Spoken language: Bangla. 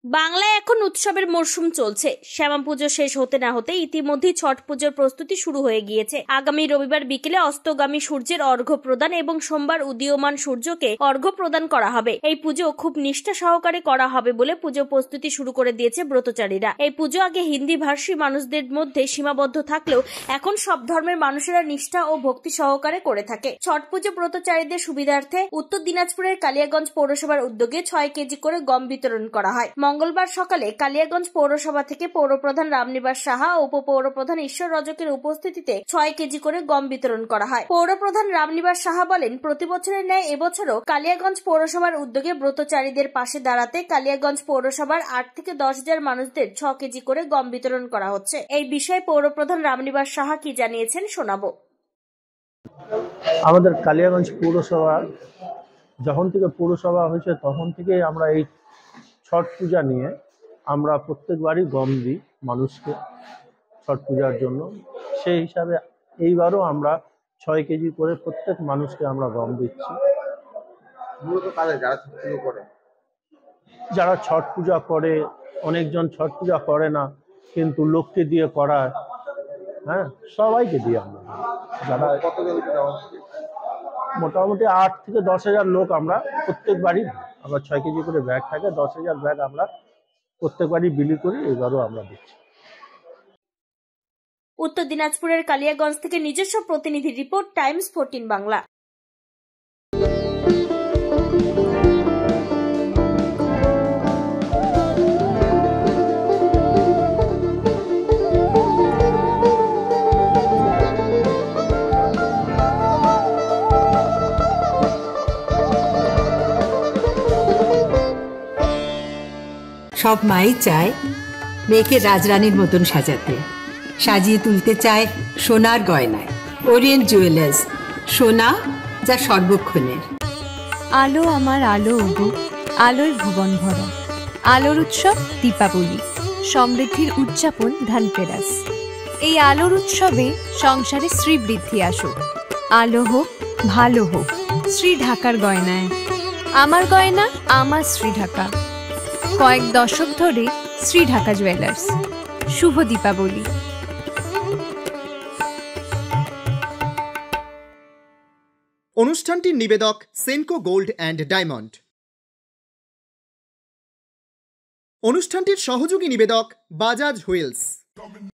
বাংলায় এখন উৎসবের মরশুম চলছে। শ্যামা পুজো শেষ হতে না হতে ইতিমধ্যেই ছট পুজোর প্রস্তুতি শুরু হয়ে গিয়েছে। আগামী রবিবার বিকেলে অস্তগামী সূর্যের অর্ঘ্য প্রদান এবং সোমবার উদীয়মান সূর্যকে অর্ঘ্য প্রদান করা হবে। এই পুজো খুব নিষ্ঠা সহকারে করা হবে বলে পুজো প্রস্তুতি শুরু করে দিয়েছে ব্রতচারীরা। এই পুজো আগে হিন্দি ভাষী মানুষদের মধ্যে সীমাবদ্ধ থাকলেও এখন সব ধর্মের মানুষেরা নিষ্ঠা ও ভক্তি সহকারে করে থাকে। ছট পুজো ব্রতচারীদের সুবিধার্থে উত্তর দিনাজপুরের কালিয়াগঞ্জ পৌরসভার উদ্যোগে 6 কেজি করে গম বিতরণ করা হয়। মঙ্গলবার সকালে কালিয়াগঞ্জ পৌরসভা থেকে পৌরপ্রধান রামনিবাস সাহা ও উপপৌরপ্রধান ঈশ্বর রজকের উপস্থিতিতে 6 কেজি করে গম বিতরণ করা হয়। পৌরপ্রধান রামনিবাস সাহা বলেন, প্রতি বছরের ন্যায় এবছরও কালিয়াগঞ্জ পৌরসভার উদ্যোগে ব্রতচারীদের পাশে দাঁড়াতে কালিয়াগঞ্জ পৌরসভার 8 থেকে 10,000 মানুষদের 6 কেজি করে গম বিতরণ করা হচ্ছে। এই বিষয়ে পৌরপ্রধান রামনিবাস সাহা কি জানিয়েছেন শোনাবো। আমাদের কালিয়াগঞ্জ পৌরসভা যখন থেকে পৌরসভা হয়েছে তখন থেকে আমরা এই ছট পূজা নিয়ে আমরা প্রত্যেকবারই গম দিই মানুষকে ছট পূজার জন্য। সেই হিসাবে এইবারও আমরা 6 কেজি করে প্রত্যেক মানুষকে আমরা গম দিচ্ছি। মূলত কাদের যারা ছট পূজা করে, অনেকজন ছট পূজা করে না কিন্তু লোককে দিয়ে করায়, হ্যাঁ, সবাইকে দিই আমরা। যারা মোটামুটি 8 থেকে 10,000 লোক আমরা প্রত্যেকবারই, আমরা 6 কেজি করে ব্যাগ থাকে, 10,000 ব্যাগ আমরা প্রত্যেকবারই বিলি করি, এবারও আমরা দিচ্ছি। উত্তর দিনাজপুরের কালিয়াগঞ্জ থেকে নিজস্ব প্রতিনিধি রিপোর্ট, Times14 বাংলা। সব মাই চায় মেয়েকে রাজরানীর মতন সাজাতে, সাজিয়ে তুলতে চায় সোনার গয়নায়। ওরিয়েন্ট জুয়েলার্স, সোনা যা সর্বক্ষণের। আলো আমার আলো ওগো, আলোয় ভুবন ভরা। আলোর উৎসব দীপাবলি, সমৃদ্ধির উদযাপন ধনতেরাস। এই আলোর উৎসবে সংসারে শ্রীবৃদ্ধি আসুক। আলো হোক, ভালো হোক, শ্রী ঢাকার গয়নায়। আমার গয়না, আমার শ্রী ঢাকা। কয়েক দশক ধরে শ্রী ঢাকা জুয়েলার্স। শুভ দীপাবলি। অনুষ্ঠানটির নিবেদক সেনকো গোল্ড অ্যান্ড ডায়মন্ড। অনুষ্ঠানটির সহযোগী নিবেদক বাজাজ হুইলস।